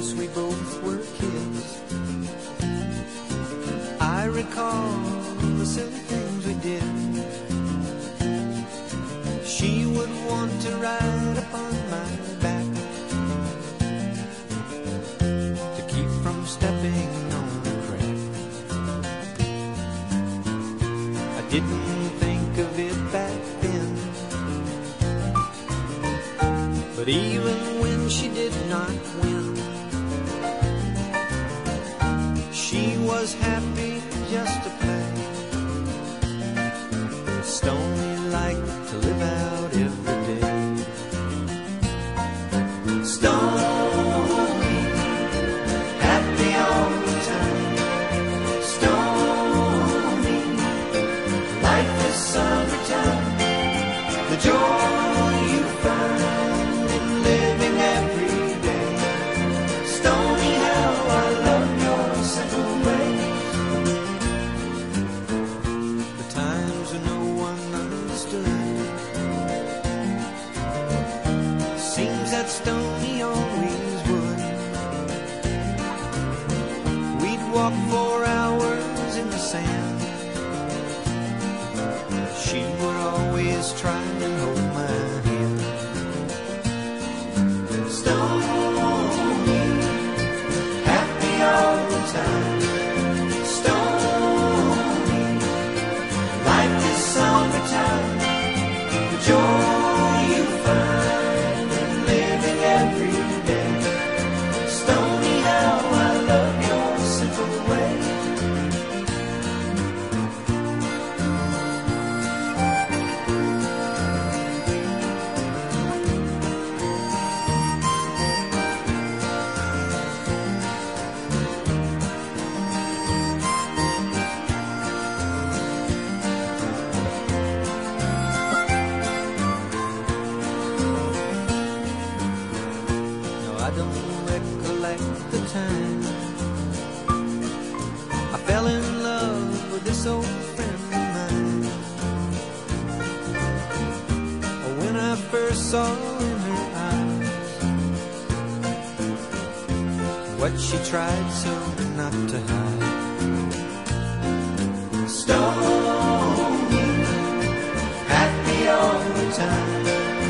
since we both were kids. I recall the silly things we did. She would want to ride upon my back to keep from stepping on a crack. I didn't think of it back then, but even when she did not win, she was happy just to play. Stoney liked to live out every day. Stoney, happy all the time. Stoney, life is summertime. The joy you find in living every day. Stoney, how I love your simple ways. The times when no one understood, seems that Stoney always would. We'd walk for hours in the sand. She would always try and hold my hand. Stoney, happy all the time. Stoney, life is summertime. The joy you find in living every day. Stoney, how I love your simple way. I don't recollect the time I fell in love with this old friend of mine, or when I first saw in her eyes what she tried so not to hide. Stoney, happy all the time.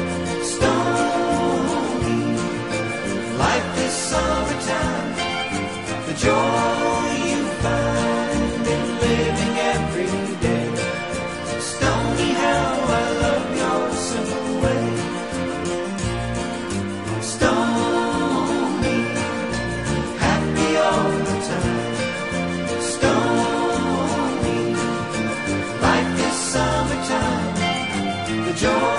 Stoney, life is summertime. The joy you find in living every day. Stoney, how I love your simple way. Stoney, happy all the time. Stoney, life is summertime. The joy